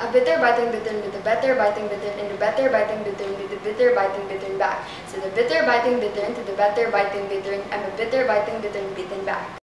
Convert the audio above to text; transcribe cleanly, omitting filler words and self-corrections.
A bitter biting bittern with a better biting bittern and a better biting bittern with a bitter biting bittern back. So the bitter biting bittern to the better biting bittern and a bitter biting bittern bitten back.